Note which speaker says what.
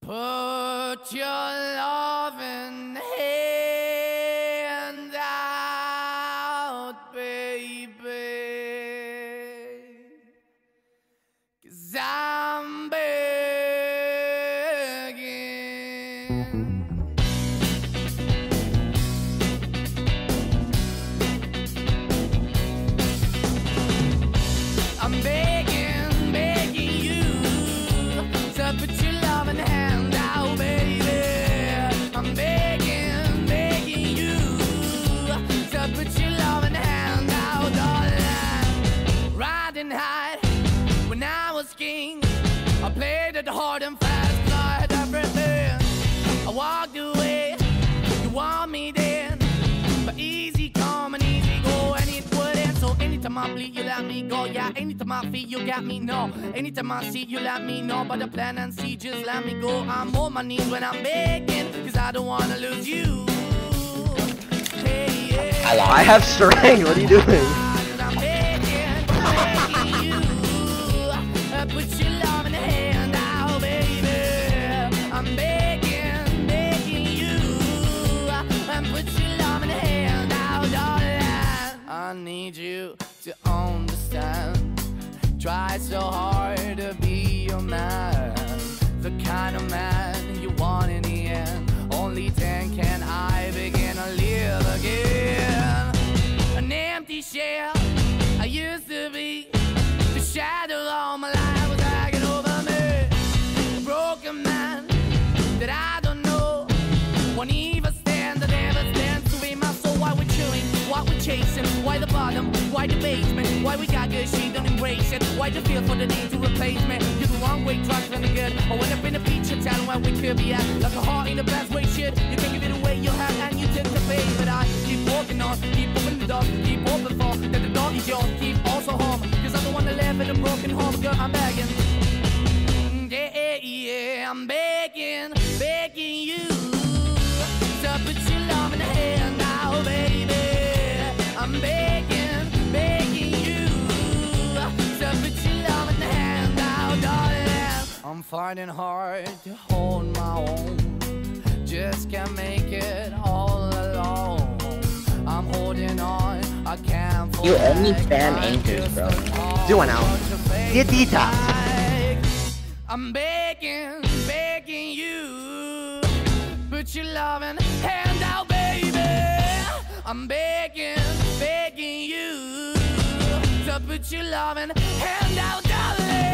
Speaker 1: Put your loving hand out, baby, 'cause I'm begging. I'm begging, begging you to put your loving hand out, baby. I'm begging, begging you to put your loving hand out, darling. Riding high when I was king, I played it hard and fast, 'cause I had everything. I walked away, you want me then, but easy come and easy go, and it wouldn't. So anytime I bleed, you let me go. Yeah, anytime I feel, you got me, no. Anytime I see, you let me know. But the plan and see, just let me go. I'm on my knees when I'm begging, 'cause I don't wanna lose you. Hey, yeah.
Speaker 2: I have strength, what are you doing?
Speaker 1: I'm begging, begging you, put your love in the hand out, baby. I'm begging, begging you, put your love in the hand out, darling. I need you to understand. Try so hard to be your man, the kind of man you want in the end. Only then can I begin to live again. An empty shell I used to be, the shadow all my life was hanging over me. A broken man that I don't know, won't even stand, I never stand to be my soul. Why we're chilling, why we're chasing, why the bottom, why the basement, why we got good, she don't embrace it, why the feel for the need to replace me. You're the wrong way, trying to good. I went up in a feature town where we could be at, like a heart in the best way, shit. You can give it away, you have, and you take the pay. But I keep walking on, keep opening the door, keep open for that the door is yours, keep also home, 'cause I don't wanna live in a broken home, girl, I'm begging. Yeah, yeah, I'm begging, begging you to put your love in the hand now, baby. I'm begging, begging you to put your love in the hand now, darling. I'm fighting hard to hold my own, just can't make it all alone. I'm holding on, I can't.
Speaker 2: You only spam anchors, bro. Do one out. Get detox.
Speaker 1: I'm begging, begging you, put your loving hand out, baby. I'm begging, begging you to put your loving hand out, darling.